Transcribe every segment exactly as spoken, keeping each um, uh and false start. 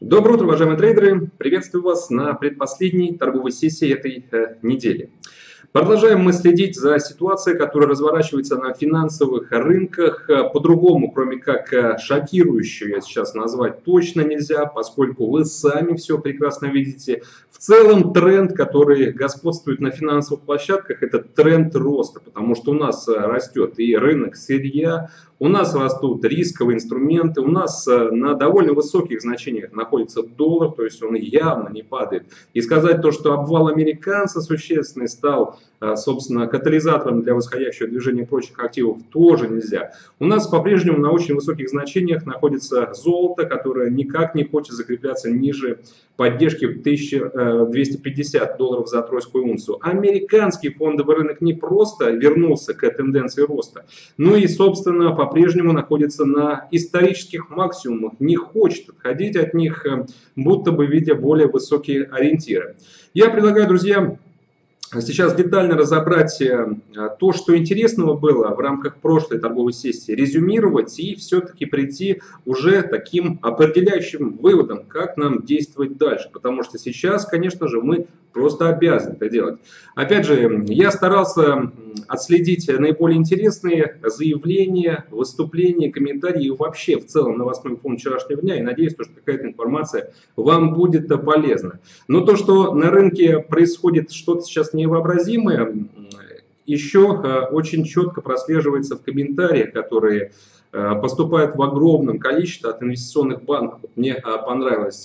Доброе утро, уважаемые трейдеры! Приветствую вас на предпоследней торговой сессии этой э, недели. Продолжаем мы следить за ситуацией, которая разворачивается на финансовых рынках. По-другому, кроме как э, шокирующую, я сейчас назвать точно нельзя, поскольку вы сами все прекрасно видите. В целом тренд, который господствует на финансовых площадках, это тренд роста, потому что у нас э, растет и рынок сырья, у нас растут рисковые инструменты, у нас на довольно высоких значениях находится доллар, то есть он явно не падает. И сказать то, что обвал американца существенный стал, собственно, катализатором для восходящего движения прочих активов, тоже нельзя. У нас по-прежнему на очень высоких значениях находится золото, которое никак не хочет закрепляться ниже поддержки в тысячу двести пятьдесят долларов за тройскую унцию. Американский фондовый рынок не просто вернулся к тенденции роста, но и, собственно, по-прежнему находится на исторических максимумах, не хочет отходить от них, будто бы видя более высокие ориентиры. Я предлагаю, друзья, сейчас детально разобрать то, что интересного было в рамках прошлой торговой сессии, резюмировать и все-таки прийти уже таким определяющим выводом, как нам действовать дальше. Потому что сейчас, конечно же, мы просто обязаны это делать. Опять же, я старался отследить наиболее интересные заявления, выступления, комментарии и вообще в целом новостной фон вчерашнего дня. И надеюсь, что какая-то информация вам будет полезна. Но то, что на рынке происходит что-то сейчас невообразимое, еще очень четко прослеживается в комментариях, которые поступают в огромном количестве от инвестиционных банков. Мне понравилось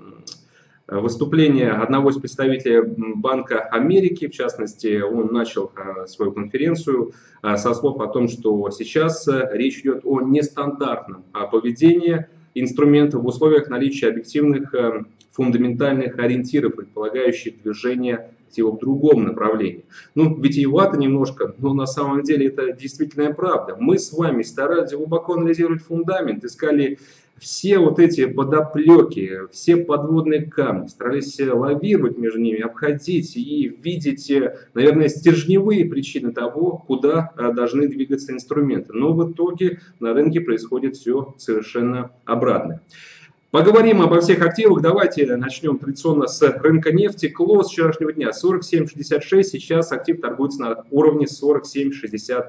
выступление одного из представителей Банка Америки, в частности, он начал свою конференцию со слов о том, что сейчас речь идет о нестандартном поведении инструментов в условиях наличия объективных фундаментальных ориентиров, предполагающих движение в другом направлении. Ну, витиевато немножко, но на самом деле это действительно правда. Мы с вами старались глубоко анализировать фундамент, искали все вот эти подоплеки, все подводные камни, старались лавировать между ними, обходить и видеть, наверное, стержневые причины того, куда должны двигаться инструменты. Но в итоге на рынке происходит все совершенно обратно. Поговорим обо всех активах. Давайте начнем традиционно с рынка нефти. Клоус вчерашнего дня сорок семь шестьдесят шесть. Сейчас актив торгуется на уровне сорок семь шестьдесят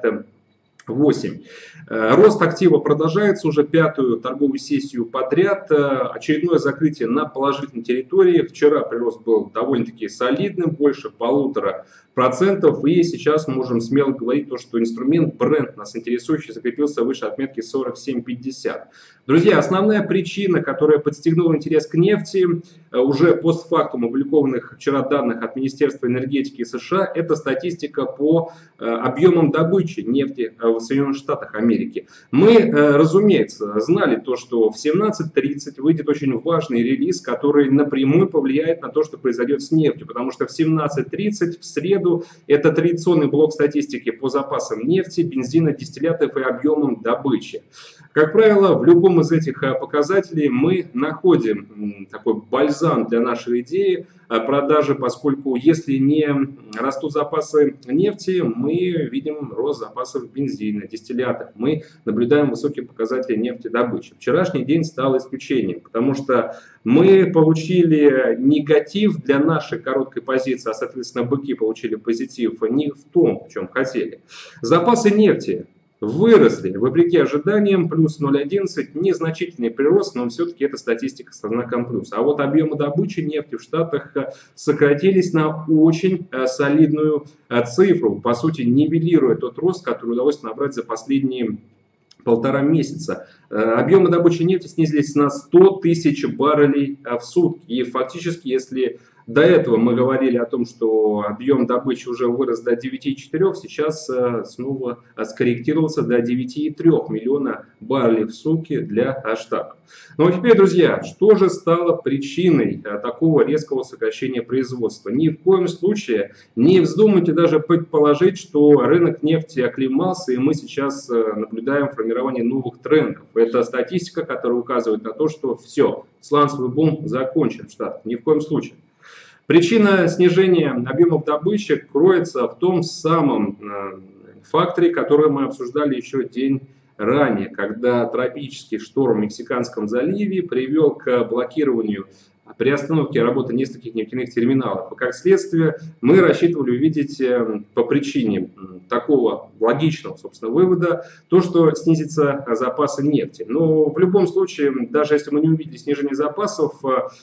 восемь. Рост актива продолжается уже пятую торговую сессию подряд. Очередное закрытие на положительной территории. Вчера прирост был довольно-таки солидным, больше полутора процентов. И сейчас можем смело говорить, то, что инструмент бренд нас интересующий закрепился выше отметки сорок семь пятьдесят. Друзья, основная причина, которая подстегнула интерес к нефти, уже постфактум опубликованных вчера данных от Министерства энергетики США, это статистика по объемам добычи нефти в Соединенных Штатах Америки. Мы, разумеется, знали то, что в семнадцать тридцать выйдет очень важный релиз, который напрямую повлияет на то, что произойдет с нефтью, потому что в семнадцать тридцать в среду это традиционный блок статистики по запасам нефти, бензина, дистиллятов и объемам добычи. Как правило, в любом из этих показателей мы находим такой бальзам для нашей идеи продажи, поскольку если не растут запасы нефти, мы видим рост запасов бензина, дистиллятов, мы наблюдаем высокие показатели нефтедобычи. Вчерашний день стал исключением, потому что мы получили негатив для нашей короткой позиции, а соответственно быки получили позитив не в том, в чем хотели. Запасы нефти выросли, вопреки ожиданиям, плюс ноль целых одиннадцать, незначительный прирост, но все-таки это статистика со знаком плюс. А вот объемы добычи нефти в Штатах сократились на очень солидную цифру, по сути нивелируя тот рост, который удалось набрать за последние полтора месяца. Объемы добычи нефти снизились на сто тысяч баррелей в сутки. И фактически, если до этого мы говорили о том, что объем добычи уже вырос до девяти целых четырёх десятых, сейчас снова скорректировался до девяти целых трёх миллиона баррелей в сутки для Штатов. Ну а теперь, друзья, что же стало причиной такого резкого сокращения производства? Ни в коем случае не вздумайте даже предположить, что рынок нефти оклемался и мы сейчас наблюдаем формирование новых трендов. Это статистика, которая указывает на то, что все, сланцевый бум закончен в Штатах. Ни в коем случае. Причина снижения объемов добычи кроется в том самом факторе, который мы обсуждали еще день ранее, когда тропический шторм в Мексиканском заливе привел к блокированию при остановке работы нескольких нефтяных терминалов. И как следствие мы рассчитывали увидеть по причине такого логичного, собственно, вывода то, что снизятся запасы нефти. Но в любом случае, даже если мы не увидели снижение запасов,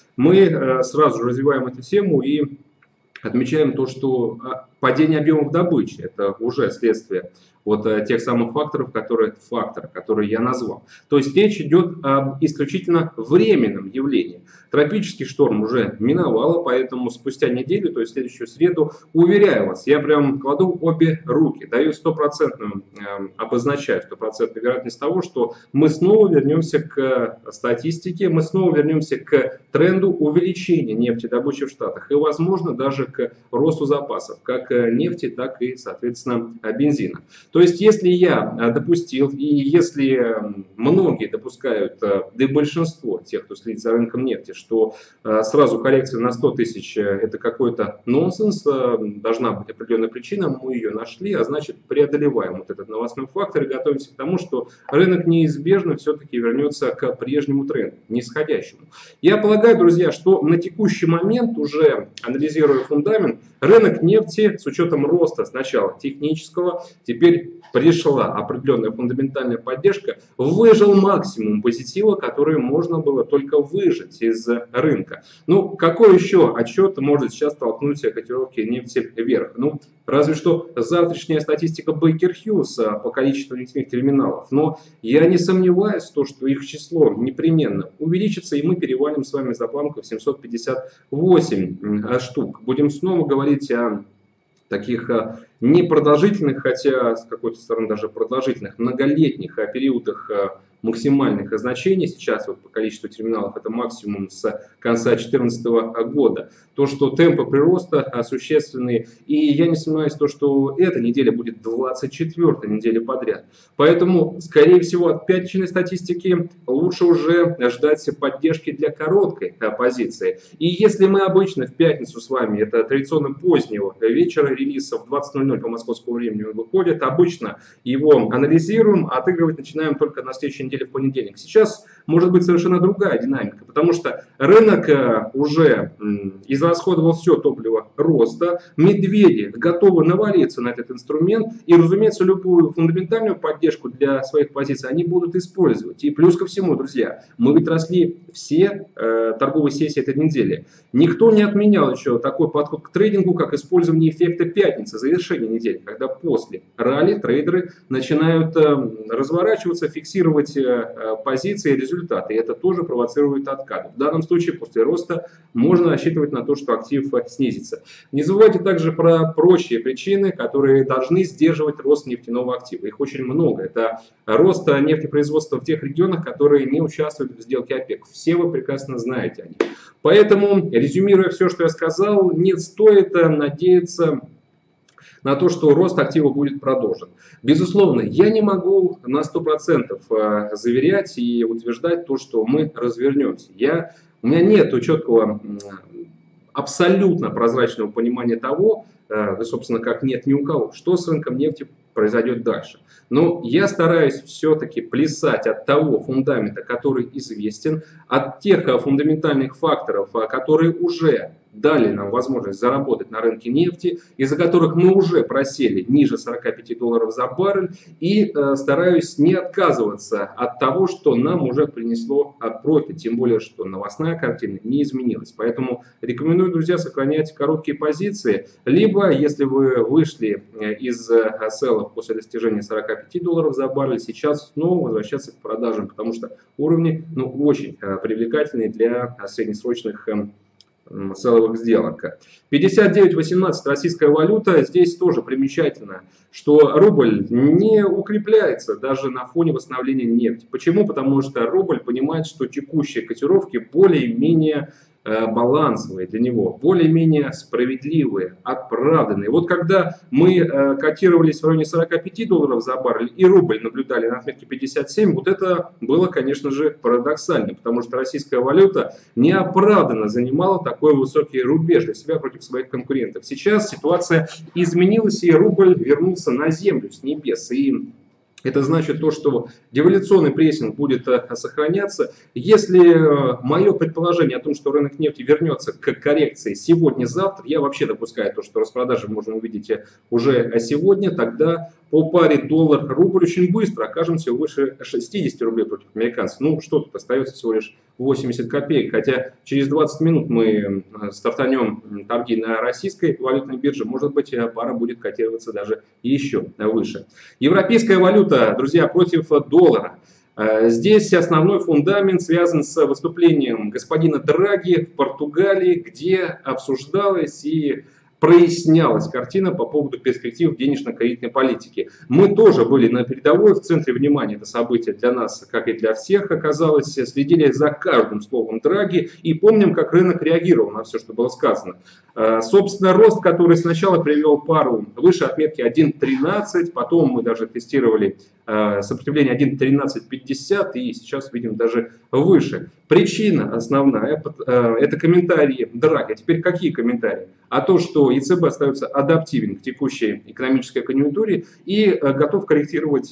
мы сразу же развиваем эту тему и отмечаем то, что падение объемов добычи – это уже следствие вот тех самых факторов, которые, фактор, которые я назвал. То есть речь идет об исключительно временном явлении. Тропический шторм уже миновало, поэтому спустя неделю, то есть в следующую среду, уверяю вас, я прям кладу обе руки, даю стопроцентную, э, обозначаю стопроцентную вероятность того, что мы снова вернемся к статистике, мы снова вернемся к тренду увеличения нефтедобычи в Штатах и, возможно, даже к росту запасов, как нефти, так и, соответственно, бензина. То есть, если я допустил, и если многие допускают, да и большинство тех, кто следит за рынком нефти, что сразу коррекция на сто тысяч это какой-то нонсенс, должна быть определенная причина, мы ее нашли, а значит преодолеваем вот этот новостной фактор и готовимся к тому, что рынок неизбежно все-таки вернется к прежнему тренду, нисходящему. Я полагаю, друзья, что на текущий момент, уже анализируя фундамент, рынок нефти с учетом роста сначала технического, теперь пришла определенная фундаментальная поддержка, выжил максимум позитива, который можно было только выжать из рынка. Ну, какой еще отчет может сейчас толкнуть котировки нефти вверх? Ну, разве что завтрашняя статистика Baker Hughes по количеству нефтяных терминалов. Но я не сомневаюсь в том, что их число непременно увеличится, и мы перевалим с вами за планку в семьсот пятьдесят восемь штук. Будем снова говорить о таких непродолжительных, хотя с какой-то стороны даже продолжительных, многолетних периодах максимальных значений. Сейчас вот по количеству терминалов это максимум с конца две тысячи четырнадцатого года. То, что темпы прироста существенные. И я не сомневаюсь в том, что эта неделя будет двадцать четвёртая неделя подряд. Поэтому, скорее всего, от пятничной статистики лучше уже ждать поддержки для короткой позиции. И если мы обычно в пятницу с вами, это традиционно позднего вечера, релиза в двадцать ноль ноль по московскому времени выходит, обычно его анализируем, отыгрывать начинаем только на следующей неделе в понедельник. Сейчас может быть совершенно другая динамика, потому что рынок уже израсходовал все топливо роста, медведи готовы навалиться на этот инструмент, и, разумеется, любую фундаментальную поддержку для своих позиций они будут использовать. И плюс ко всему, друзья, мы ведь росли все э, торговые сессии этой недели. Никто не отменял еще такой подход к трейдингу, как использование эффекта пятницы, завершения недели, когда после ралли трейдеры начинают э, разворачиваться, фиксировать э, позиции и результаты. И это тоже провоцирует откат. В данном случае после роста можно рассчитывать на то, что актив снизится. Не забывайте также про прочие причины, которые должны сдерживать рост нефтяного актива. Их очень много. Это рост нефтепроизводства в тех регионах, которые не участвуют в сделке ОПЕК. Все вы прекрасно знаете о них. Поэтому, резюмируя все, что я сказал, не стоит надеяться на то, что рост актива будет продолжен. Безусловно, я не могу на сто процентов заверять и утверждать то, что мы развернемся. Я, у меня нет четкого, абсолютно прозрачного понимания того, да, собственно, как нет ни у кого, что с рынком нефти произойдет дальше. Но я стараюсь все-таки плясать от того фундамента, который известен, от тех фундаментальных факторов, которые уже дали нам возможность заработать на рынке нефти, из-за которых мы уже просели ниже сорока пяти долларов за баррель, и э, стараюсь не отказываться от того, что нам уже принесло профит, тем более, что новостная картина не изменилась. Поэтому рекомендую, друзья, сохранять короткие позиции, либо, если вы вышли из селлов после достижения сорока пяти долларов за баррель, сейчас снова возвращаться к продажам, потому что уровни ну, очень э, привлекательные для среднесрочных э, селловых сделок. пятьдесят девять восемнадцать российская валюта. Здесь тоже примечательно, что рубль не укрепляется даже на фоне восстановления нефти. Почему? Потому что рубль понимает, что текущие котировки более-менее балансовые для него, более-менее справедливые, оправданные. Вот когда мы э, котировались в районе сорока пяти долларов за баррель и рубль наблюдали на отметке пятьдесят семь, вот это было, конечно же, парадоксально, потому что российская валюта неоправданно занимала такой высокий рубеж для себя против своих конкурентов. Сейчас ситуация изменилась, и рубль вернулся на землю с небес. И Это значит то, что девальвационный прессинг будет сохраняться. Если мое предположение о том, что рынок нефти вернется к коррекции сегодня-завтра, я вообще допускаю то, что распродажи можно увидеть уже сегодня, тогда по паре доллар-рубль очень быстро окажемся выше шестидесяти рублей против американцев. Ну, что тут остается всего лишь восемьдесят копеек, хотя через двадцать минут мы стартанем торги на российской валютной бирже, может быть, пара будет котироваться даже еще выше. Европейская валюта, друзья, против доллара. Здесь основной фундамент связан с выступлением господина Драги в Португалии, где обсуждалось и прояснялась картина по поводу перспектив денежно-кредитной политики. Мы тоже были на передовой, в центре внимания это событие для нас, как и для всех оказалось, следили за каждым словом Драги и помним, как рынок реагировал на все, что было сказано. Собственно, рост, который сначала привел пару выше отметки один тринадцать, потом мы даже тестировали сопротивление один тринадцать пятьдесят и сейчас видим даже выше. Причина основная – это комментарии Драги. А теперь какие комментарии? А то, что ЕЦБ остается адаптивен к текущей экономической конъюнктуре и готов корректировать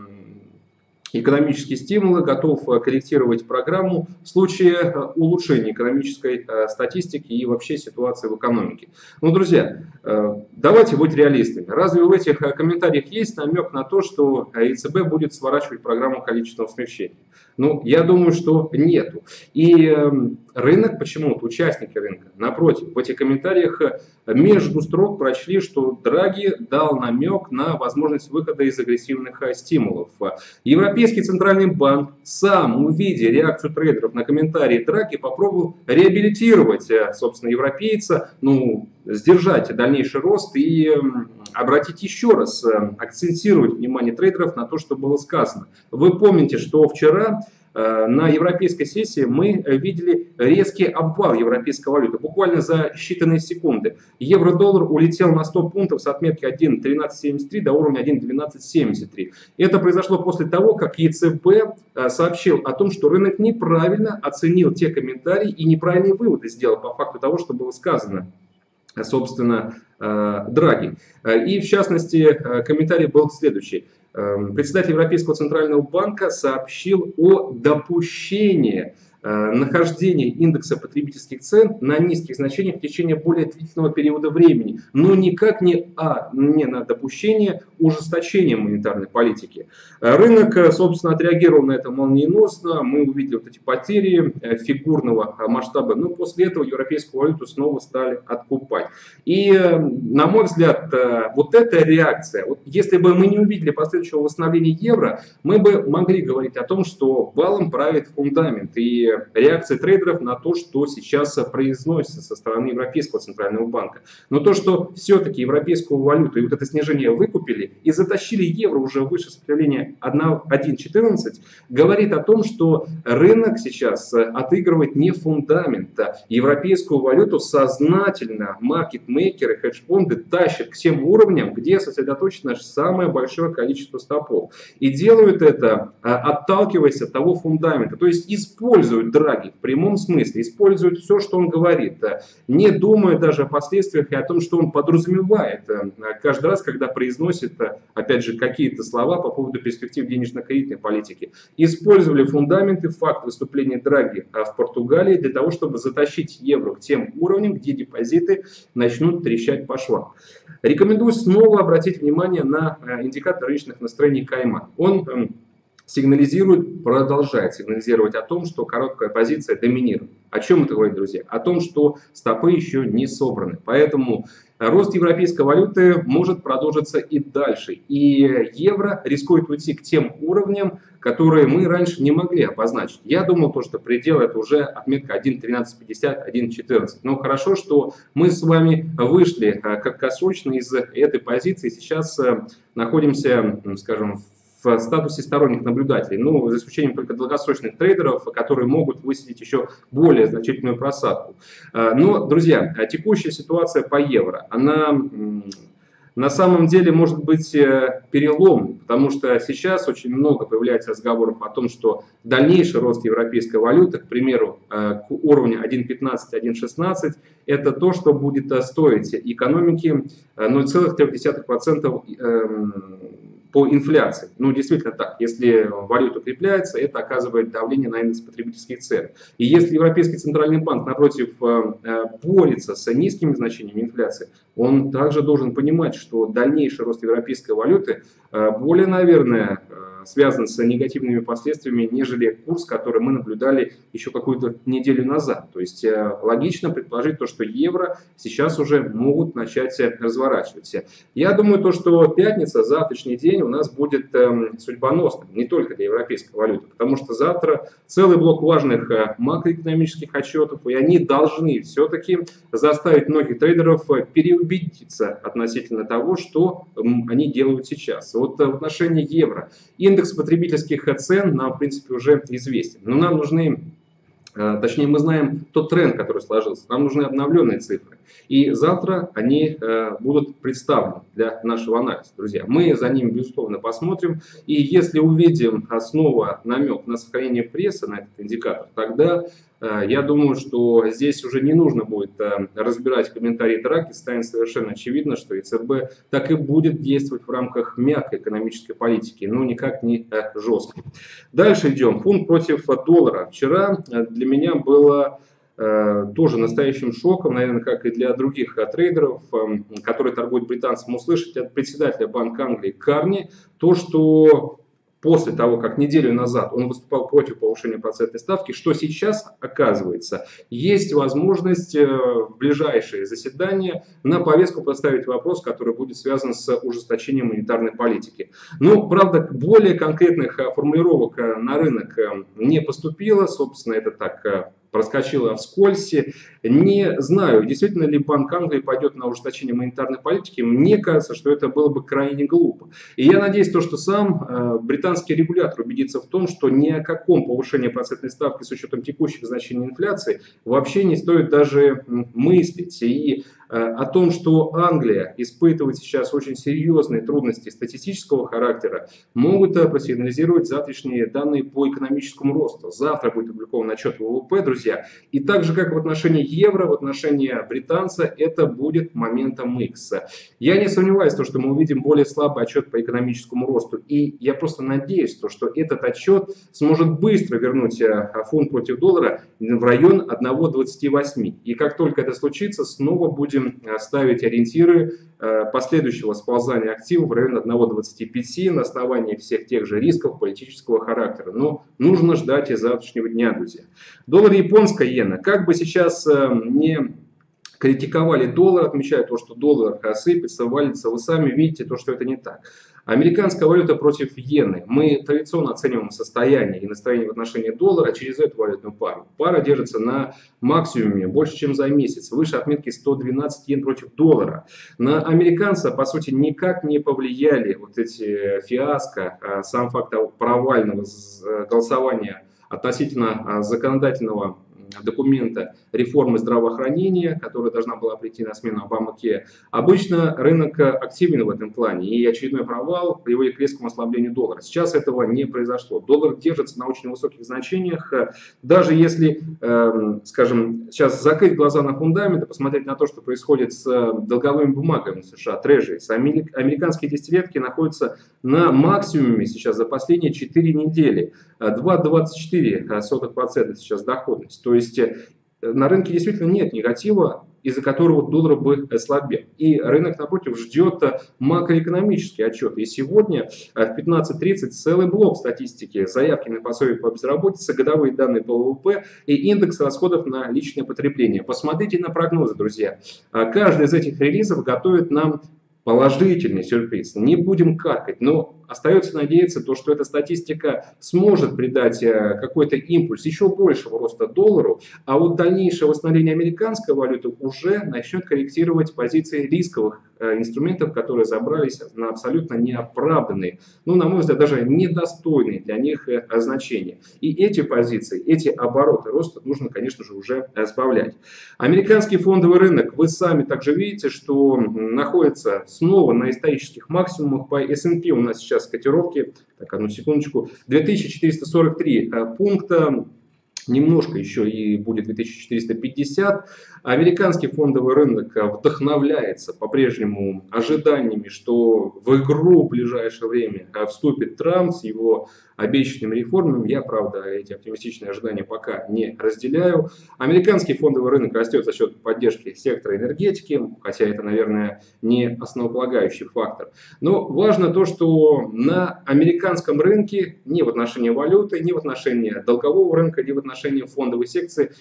экономические стимулы, готов корректировать программу в случае улучшения экономической статистики и вообще ситуации в экономике. Ну, друзья, давайте быть реалистами. Разве в этих комментариях есть намек на то, что ЕЦБ будет сворачивать программу количественного смягчения? Ну, я думаю, что нету. И рынок, почему-то, участники рынка, напротив, в этих комментариях между строк прочли, что Драги дал намек на возможность выхода из агрессивных стимулов. Европейский центральный банк, сам увидя реакцию трейдеров на комментарии Драги, попробовал реабилитировать, собственно, европейца, ну, сдержать дальнейший рост и обратить еще раз, акцентировать внимание трейдеров на то, что было сказано. Вы помните, что вчера на европейской сессии мы видели резкий обвал европейской валюты, буквально за считанные секунды. Евро-доллар улетел на сто пунктов с отметки один тринадцать семьдесят три до уровня один двенадцать семьдесят три. Это произошло после того, как ЕЦБ сообщил о том, что рынок неправильно оценил те комментарии и неправильные выводы сделал по факту того, что было сказано, собственно, Драги. И в частности, комментарий был следующий. Председатель Европейского центрального банка сообщил о допущении нахождения индекса потребительских цен на низких значениях в течение более длительного периода времени, но никак не, а, не на допущение ужесточения монетарной политики. Рынок, собственно, отреагировал на это молниеносно, мы увидели вот эти потери фигурного масштаба, но после этого европейскую валюту снова стали откупать. И, на мой взгляд, вот эта реакция, вот если бы мы не увидели последующего восстановления евро, мы бы могли говорить о том, что балом правит фундамент и реакция трейдеров на то, что сейчас произносится со стороны Европейского центрального банка. Но то, что все-таки европейскую валюту и вот это снижение выкупили и затащили евро уже выше сопротивления один четырнадцать, говорит о том, что рынок сейчас отыгрывает не фундамент. Европейскую валюту сознательно маркетмейкеры, хедж-фонды тащат к тем уровням, где сосредоточено самое большое количество стопов. И делают это, отталкиваясь от того фундамента, то есть используют Драги в прямом смысле, использует все, что он говорит, не думая даже о последствиях и о том, что он подразумевает каждый раз, когда произносит, опять же, какие-то слова по поводу перспектив денежно-кредитной политики. Использовали фундаменты, факт выступления Драги в Португалии для того, чтобы затащить евро к тем уровням, где депозиты начнут трещать по швам. Рекомендую снова обратить внимание на индикатор рыночных настроений Кайман. Он сигнализирует, продолжает сигнализировать о том, что короткая позиция доминирует. О чем это говорит, друзья? О том, что стопы еще не собраны. Поэтому рост европейской валюты может продолжиться и дальше. И евро рискует уйти к тем уровням, которые мы раньше не могли обозначить. Я думал, то, что предел это уже отметка один тринадцать пятьдесят, один четырнадцать. Но хорошо, что мы с вами вышли краткосрочно из этой позиции. Сейчас находимся, скажем, в статусе сторонних наблюдателей, ну, за исключением только долгосрочных трейдеров, которые могут высадить еще более значительную просадку. Но, друзья, текущая ситуация по евро, она на самом деле может быть перелом, потому что сейчас очень много появляется разговоров о том, что дальнейший рост европейской валюты, к примеру, к уровню один пятнадцать — один шестнадцать, это то, что будет стоить экономике ноль целых три десятых процента по инфляции. Ну, действительно так. Если валюта укрепляется, это оказывает давление на индекс потребительских цен. И если Европейский центральный банк, напротив, борется с низкими значениями инфляции, он также должен понимать, что дальнейший рост европейской валюты более, наверное, связан с негативными последствиями, нежели курс, который мы наблюдали еще какую-то неделю назад. То есть логично предположить то, что евро сейчас уже могут начать разворачиваться. Я думаю, то, что пятница, завтрашний день у нас будет э, судьбоносным, не только для европейской валюты, потому что завтра целый блок важных э, макроэкономических отчетов, и они должны все-таки заставить многих трейдеров переубедиться относительно того, что э, они делают сейчас. Вот э, в отношении евро индекс потребительских цен нам, в принципе, уже известен, но нам нужны, э, точнее, мы знаем тот тренд, который сложился, нам нужны обновленные цифры. И завтра они э, будут представлены для нашего анализа, друзья. Мы за ними, безусловно, посмотрим. И если увидим снова намек на сохранение пресса на этот индикатор, тогда э, я думаю, что здесь уже не нужно будет э, разбирать комментарии Драги. Станет совершенно очевидно, что ЕЦБ так и будет действовать в рамках мягкой экономической политики, но никак не э, жесткой. Дальше идем. Фунт против доллара. Вчера для меня было тоже настоящим шоком, наверное, как и для других трейдеров, которые торгуют британцам, услышать от председателя Банка Англии Карни то, что после того, как неделю назад он выступал против повышения процентной ставки, что сейчас, оказывается, есть возможность в ближайшие заседания на повестку поставить вопрос, который будет связан с ужесточением монетарной политики. Но, правда, более конкретных формулировок на рынок не поступило, собственно, это так проскочила вскользь. Не знаю, действительно ли Банк Англии пойдет на ужесточение монетарной политики. Мне кажется, что это было бы крайне глупо. И я надеюсь, то, что сам э, британский регулятор убедится в том, что ни о каком повышении процентной ставки с учетом текущих значений инфляции вообще не стоит даже мыслить. И э, о том, что Англия испытывает сейчас очень серьезные трудности статистического характера, могут э, просигнализировать завтрашние данные по экономическому росту. Завтра будет опубликован отчет ВВП, друзья. И так же, как в отношении евро, в отношении британца, это будет моментом X. Я не сомневаюсь, что мы увидим более слабый отчет по экономическому росту. И я просто надеюсь, что этот отчет сможет быстро вернуть фунт против доллара в район одного двадцати восьми. И как только это случится, снова будем ставить ориентиры последующего сползания активов в район одного двадцати пяти на основании всех тех же рисков политического характера. Но нужно ждать и завтрашнего дня, друзья. Доллар и японская иена. Как бы сейчас не критиковали доллар, отмечая то, что доллар сыпется, валится, вы сами видите то, что это не так. Американская валюта против иены. Мы традиционно оцениваем состояние и настроение в отношении доллара через эту валютную пару. Пара держится на максимуме больше, чем за месяц, выше отметки сто двенадцать йен против доллара. На американца, по сути, никак не повлияли вот эти фиаско, сам факт провального голосования относительно законодательного документа реформы здравоохранения, которая должна была прийти на смену Обама-Кеа. Обычно рынок активен в этом плане, и очередной провал приводит к резкому ослаблению доллара. Сейчас этого не произошло. Доллар держится на очень высоких значениях. Даже если, э, скажем, сейчас закрыть глаза на фундамент и посмотреть на то, что происходит с долговыми бумагами США, трежерис, американские десятилетки находятся на максимуме сейчас за последние четыре недели. два целых двадцать четыре сотых процента сейчас доходность. То есть на рынке действительно нет негатива, из-за которого доллар бы слабел. И рынок, напротив, ждет макроэкономические отчеты. И сегодня в пятнадцать тридцать целый блок статистики, заявки на пособие по безработице, годовые данные по ВВП и индекс расходов на личное потребление. Посмотрите на прогнозы, друзья. Каждый из этих релизов готовит нам положительный сюрприз. Не будем каркать, но остается надеяться, то, что эта статистика сможет придать какой-то импульс еще большего роста доллару, а вот дальнейшее восстановление американской валюты уже начнет корректировать позиции рисковых инструментов, которые забрались на абсолютно неоправданные, ну, на мой взгляд, даже недостойные для них значения. И эти позиции, эти обороты роста нужно, конечно же, уже сбавлять. Американский фондовый рынок, вы сами также видите, что находится снова на исторических максимумах. По эс энд пи у нас сейчас котировки, так, одну секундочку, две тысячи четыреста сорок три пункта. немножко еще и будет две тысячи четыреста пятьдесят. Американский фондовый рынок вдохновляется по-прежнему ожиданиями, что в игру в ближайшее время вступит Трамп с его обещанными реформами. Я, правда, эти оптимистичные ожидания пока не разделяю. Американский фондовый рынок растет за счет поддержки сектора энергетики, хотя это, наверное, не основополагающий фактор. Но важно то, что на американском рынке ни в отношении валюты, ни в отношении долгового рынка, ни в отношении фондовой секции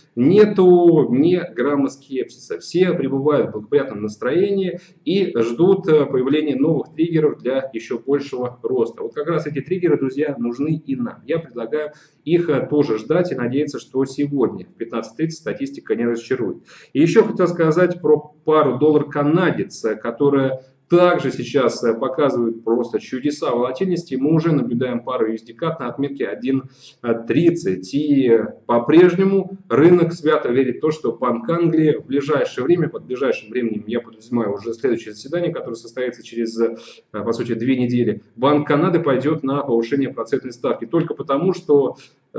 нету ни грамма скепсиса. Все пребывают в благоприятном настроении и ждут появления новых триггеров для еще большего роста. Вот как раз эти триггеры, друзья, нужны и нам. Я предлагаю их тоже ждать и надеяться, что сегодня в пятнадцать тридцать статистика не разочарует. И еще хотел сказать про пару доллар-канадец, которая также сейчас показывает просто чудеса волатильности. Мы уже наблюдаем пару ю эс ди-кат на отметке один тридцать. И по-прежнему рынок свято верит в то, что Банк Англии в ближайшее время, под ближайшим временем, я подразумеваю уже следующее заседание, которое состоится через, по сути, две недели, Банк Канады пойдет на повышение процентной ставки. Только потому, что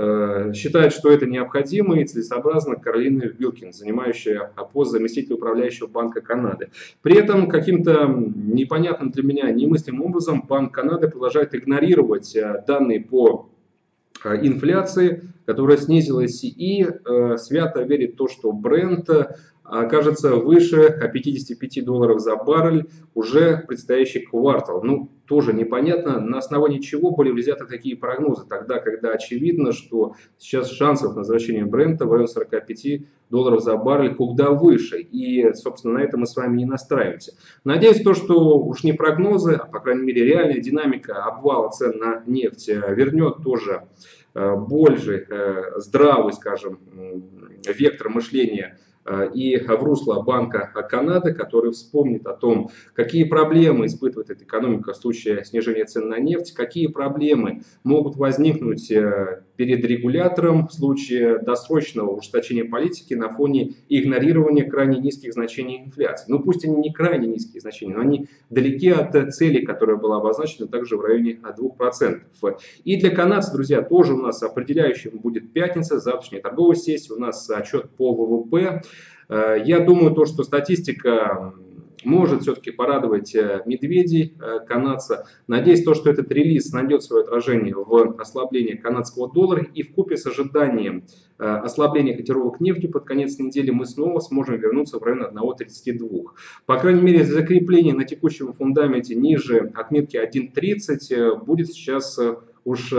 э, считает, что это необходимо и целесообразно Каролина Вилкинс, занимающая пост заместителя управляющего Банка Канады. При этом каким-то непонятным для меня, немыслимым образом Банк Канады продолжает игнорировать данные по инфляции, которая снизилась, и э, свято верит в то, что бренд окажется выше пятидесяти пяти долларов за баррель уже предстоящий квартал. Ну, тоже непонятно, на основании чего были взяты такие прогнозы, тогда, когда очевидно, что сейчас шансов на возвращение бренда в районе сорока пяти долларов за баррель куда выше. И, собственно, на это мы с вами и настраиваемся. Надеюсь, то, что уж не прогнозы, а, по крайней мере, реальная динамика обвала цен на нефть вернет тоже больше здравый, скажем, вектор мышления и в русло Банка Канады, который вспомнит о том, какие проблемы испытывает эта экономика в случае снижения цен на нефть, какие проблемы могут возникнуть перед регулятором в случае досрочного ужесточения политики на фоне игнорирования крайне низких значений инфляции. Ну пусть они не крайне низкие значения, но они далеки от цели, которая была обозначена также в районе двух процентов. И для канадцев, друзья, тоже у нас определяющим будет пятница, завтрашняя торговая сессия, у нас отчет по вэ вэ пэ. Я думаю, то, что статистика может все-таки порадовать медведей канадца. Надеюсь, то, что этот релиз найдет свое отражение в ослаблении канадского доллара, и вкупе с ожиданием ослабления котировок нефти под конец недели мы снова сможем вернуться в район одного тридцати двух. По крайней мере, закрепление на текущем фундаменте ниже отметки один тридцать будет сейчас уж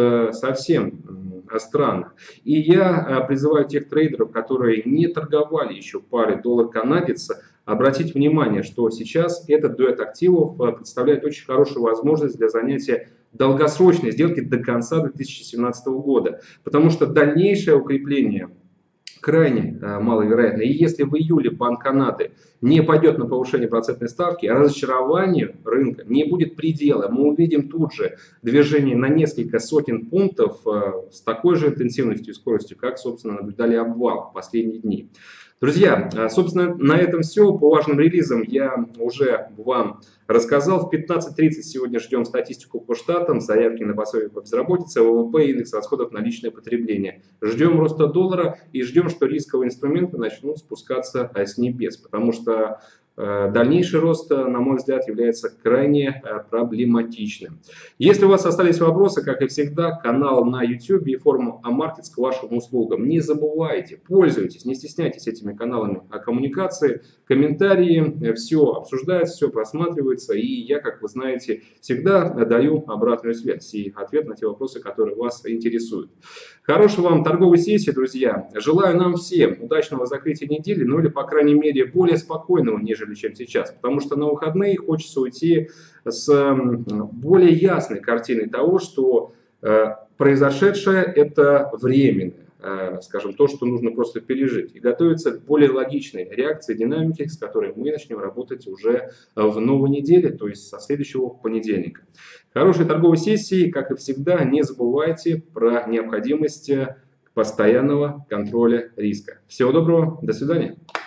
совсем странно. И я призываю тех трейдеров, которые не торговали еще парой доллар-канадец, обратить внимание, что сейчас этот дуэт активов представляет очень хорошую возможность для занятия долгосрочной сделки до конца две тысячи семнадцатого года. Потому что дальнейшее укрепление крайне маловероятно. И если в июле Банк Канады не пойдет на повышение процентной ставки, разочарование рынка не будет предела. Мы увидим тут же движение на несколько сотен пунктов с такой же интенсивностью и скоростью, как, собственно, наблюдали обвал в последние дни. Друзья, собственно, на этом все. По важным релизам я уже вам рассказал. В пятнадцать тридцать сегодня ждем статистику по штатам, заявки на пособие по безработице, вэ вэ пэ, индекс расходов на личное потребление. Ждем роста доллара и ждем, что рисковые инструменты начнут спускаться с небес, потому что дальнейший рост, на мой взгляд, является крайне проблематичным. Если у вас остались вопросы, как и всегда, канал на YouTube и форум Амаркетс к вашим услугам. Не забывайте, пользуйтесь, не стесняйтесь этими каналами коммуникации, комментарии, все обсуждается, все просматривается, и я, как вы знаете, всегда даю обратную связь и ответ на те вопросы, которые вас интересуют. Хорошей вам торговой сессии, друзья. Желаю нам всем удачного закрытия недели, ну или, по крайней мере, более спокойного, нежели чем сейчас. Потому что на выходные хочется уйти с более ясной картиной того, что произошедшее – это временно. Скажем, то, что нужно просто пережить, и готовиться к более логичной реакции, динамики, с которой мы начнем работать уже в новой неделе, то есть со следующего понедельника. Хорошей торговой сессии, как и всегда, не забывайте про необходимость постоянного контроля риска. Всего доброго, до свидания.